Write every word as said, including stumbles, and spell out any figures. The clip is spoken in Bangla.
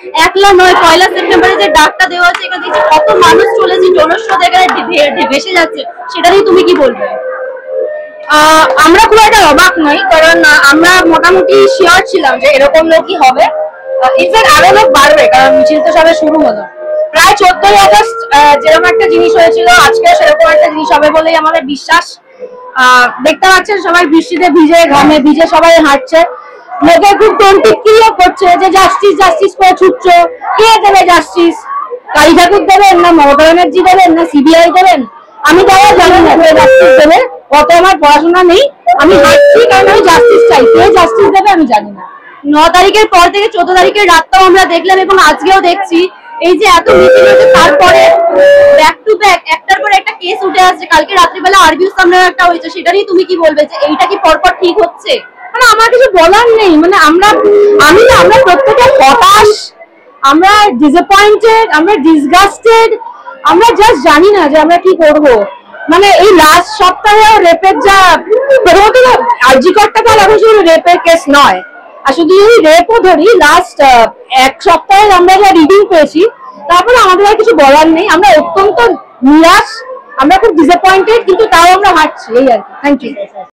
একলা নয়, পয়লা সেপ্টেম্বরে যে ডাকটা দেওয়া হচ্ছে এখানে দেখছি কত মানুষ চলেছে, জনস্রোত এখানে ভেসে যাচ্ছে, সেটা নিয়ে তুমি কি বলবে? আমরা খুব একটা অবাক নই, কারণ আমরা মোটামুটি শিওর ছিলাম যে এরকম লোকই হবে। ইনফ্যাক্ট আরো লোক বাড়বে, কারণ মিছিল তো সবে শুরু হলো। প্রায় চোদ্দই আগস্ট যেরকম একটা জিনিস হয়েছিল, আজকে সেরকম একটা জিনিস হবে বলেই আমাদের বিশ্বাস। আহ দেখতে পাচ্ছেন সবাই বৃষ্টিতে ভিজে, ঘামে ভিজে সবাই হাঁটছে। লোকে খুব টোনটিক্রিও করছে যে জাস্টিস জাস্টিস করে ছুটছো। কে দেবে জাস্টিস? কালী ঠাকুর দেবেন, না মমতা ব্যানার্জি দেবেন, না সিবিআই দেবেন? আমি তারা জানি না কে জাস্টিস দেবে। কত আমার পড়াশোনা নেই, আমি হাঁটছি কারণ আমি জাস্টিস চাই। কে জাস্টিস দেবে আমি জানি না। ন তারিখের পর থেকে চোদ্দ তারিখের রাতটাও আমরা দেখলাম এবং আজকেও দেখছি এই যে এত মিছিল হচ্ছে, তারপরে ব্যাক টু ব্যাক একটার পর একটা কেস উঠে আসছে। কালকে রাত্রিবেলা আরবিউ সামনে একটা হয়েছে, সেটা নিয়ে তুমি কি বলবে যে এইটা কি পরপর ঠিক হচ্ছে? মানে আমার কিছু বলার নেই। মানে আমরা আমি না আমরা প্রত্যেকে হতাশ, আমরা ডিসঅ্যাপয়েন্টেড, আমরা ডিসগাস্টেড। আমরা জাস্ট জানি না যে আমরা কি করব। মানে এই লাস্ট সপ্তাহে রেপের যা প্রথমত আরজিকরটা তো এখন শুধু রেপের কেস নয়, আর শুধু যদি রেপও ধরি, লাস্ট এক সপ্তাহে আমরা যা রিডিং পেয়েছি, তারপরে আমাদের আর কিছু বলার নেই। আমরা অত্যন্ত নিরাশ, আমরা খুব ডিসঅ্যাপয়েন্টেড, কিন্তু তাও আমরা হাঁটছি, এই আর কি। Thank you.